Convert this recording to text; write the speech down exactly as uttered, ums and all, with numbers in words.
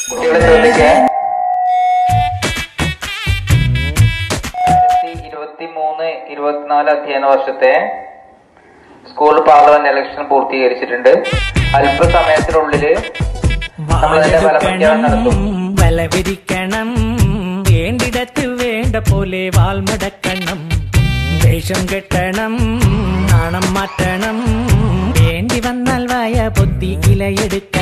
കുട്ടികളെ ശ്രദ്ധിക്കുക. ഇരുപത്തി മൂന്ന് ഇരുപത്തിനാല് അധ്യയന വർഷത്തെ സ്കൂൾ പാർലമെന്റ് ഇലക്ഷൻ പൂർത്തീകരിച്ചിട്ടുണ്ട്. അല്പസമയത്തിനുള്ളില് നമ്മളതിന്റെ ഫലപ്രഖ്യാപനം നടത്തും. വലവിരിക്കണം, വേണ്ടിടത്ത് വേണ്ട പോലെ വാൾമടക്കണം, വേഷം കെട്ടണം, നാണം മാറ്റണം, വേണ്ടി വന്നാൽ വായ പൊത്തി ഇലയെടുക്കണം.